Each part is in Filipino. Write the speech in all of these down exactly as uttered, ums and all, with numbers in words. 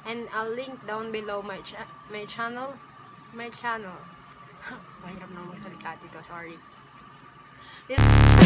and I'll link down below my cha my channel my channel mahirap na magsalita dito, sorry. This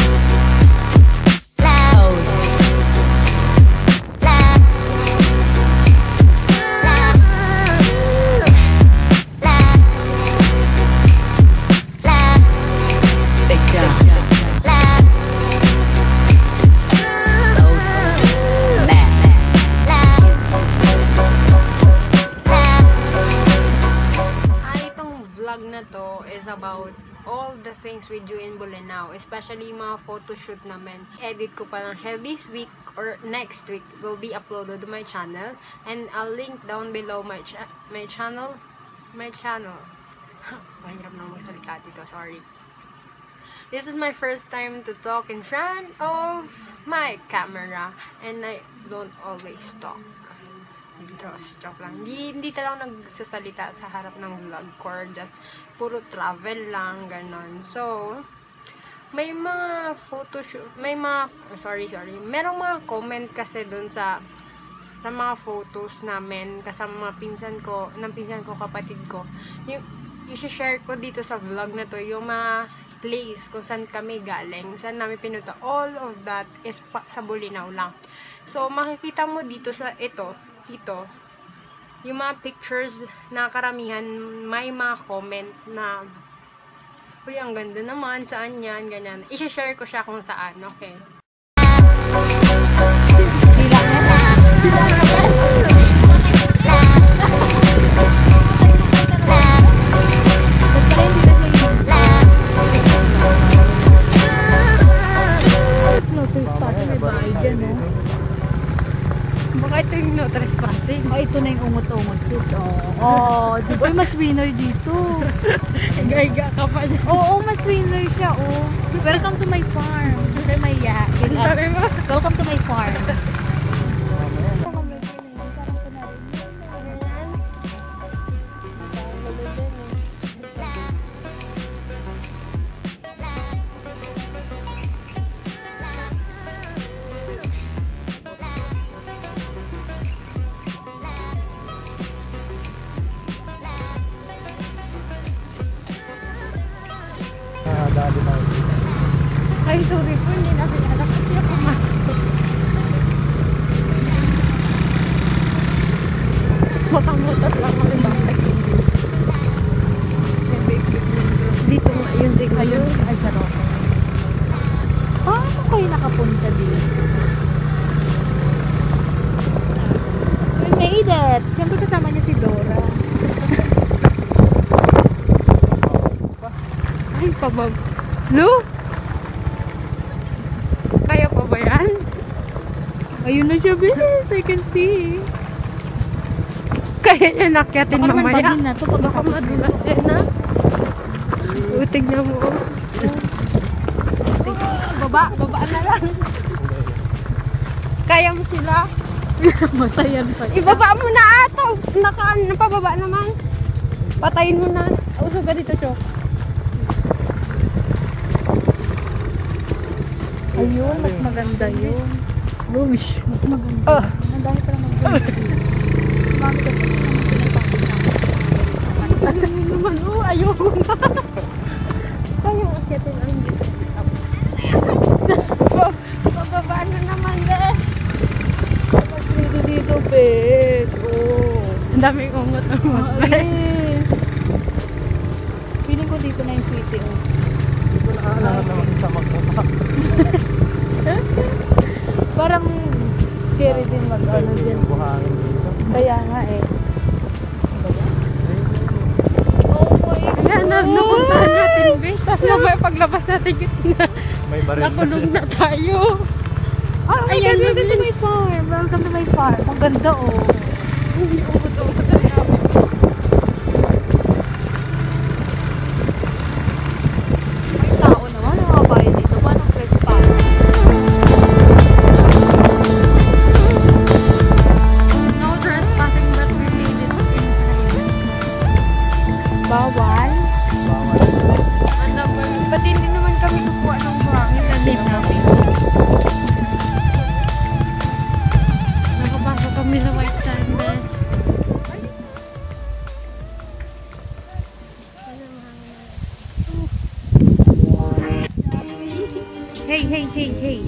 na to is about all the things we do in Bolinao, especially mga photoshoot namin. Edit ko pa lang siya this week or next week will be uploaded to my channel, and I'll link down below my cha my channel my channel mahirap na magsalita dito, sorry. This is my first time to talk in front of my camera, and I don't always talk. Just joke lang. Hindi, hindi talaga nagsasalita sa harap ng vlog ko, just puro travel lang, ganon. So, may mga photoshoot, may mga, sorry, sorry, merong mga comment kasi dun sa sa mga photos namin, kasama mga pinsan ko, ng pinsan ko, kapatid ko. Yung, i-share ko dito sa vlog na to, yung mga place kung saan kami galing, saan namin pinunta. All of that is pa, sa Bolinao lang. So, makikita mo dito sa ito, dito, yung mga pictures na karamihan, may mga comments na, uy, ang ganda naman, saan yan, ganyan. I-share ko siya kung saan, okay? Baka ito yung no trespassing. Oh, ito na yung umot-umot sis. Oh, oh, di ba mas winner dito? Higa-higa ka pa niya. Oo, oh, mas winner siya. Oh. Welcome to my farm. Kay Maya. Sabi mo? Welcome to my farm. Ay, sorry po, hindi natin alam kung hindi ako pumasok. Makamutas lang kami bakit. Dito nga yun, sige. Ayun, ay sarap. Paano kayo nakapunta dito? We made it! Siyempre kasama niya si Dora. Ay, pabab. Lu? Kaya pa ba yan? Ayun na siya, bilis. I can see. Kaya niya nakyatin mamaya. Na to, baka madulas yan na. Utig niya mo. Baba, baba na lang. Kaya mo sila? Matayan pa siya. Ibaba mo na ato. Naka, napababa naman. Patayin mo na. Usog ka dito, Shok. Ayun, mas maganda yun. Lush. Mas maganda. Oh. Ang dami pa naman maganda. Mami kasi Ano naman, oh, ayaw mo na. Kaya akyatin ang dito. Pababa na naman, be. dito dito, bes. Oh. Ang dami umot-umot, be. Yes. Feeling ko dito na yung city, oh. Hindi ko nakakalaman naman sa magmumpak. Parang scary din mag-ano din. Buhangin dito. Kaya nga eh. Oh my God. Kaya na, napuntahan natin, be. Sas mamaya paglabas natin na May baril na nakulong siya. na tayo. Oh my Ayan, God, welcome to bilis. my farm. Welcome to my farm. Ang ganda, oh. Hindi umot-umot na namin. May tao naman, mga bayan dito. Paano trespass? No trespassing, but we made it inside. Bawal? Bawal. Ano ba? Ba't hindi naman kami kukuha ng buhangin na din namin? Nakapasok kami sa White Sand, besh. hey, hey, hey.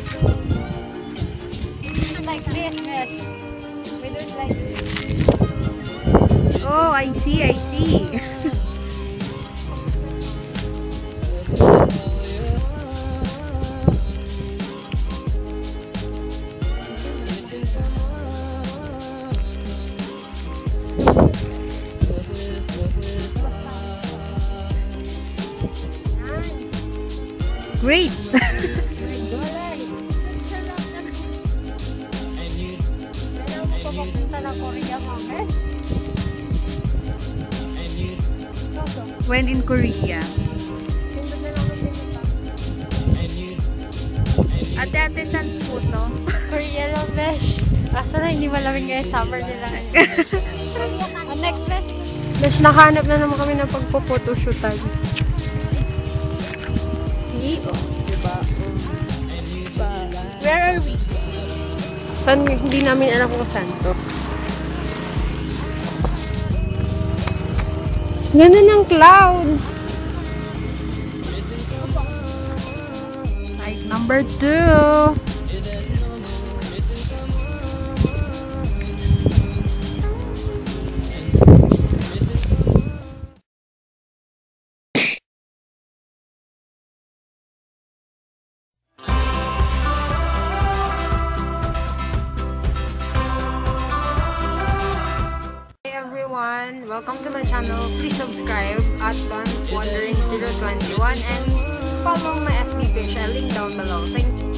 Like this, Mesh. We do it like this. Oh, I see, I see. Great. When in Korea. Ate, ate, saan po to? Korea lang, Besh. Kaso na hindi malamig ngayon. Summer nila. Ang next, Besh. Besh, nakahanap na naman kami ng pagpo-photoshoot. See? Oh, diba? Where are we? San, hindi namin alam kung saan to. Ganda ng clouds! Site number two. Welcome to my channel. Please subscribe at Don's Wondering zero twenty-one and follow my F B page. I'll link down below. Thank you.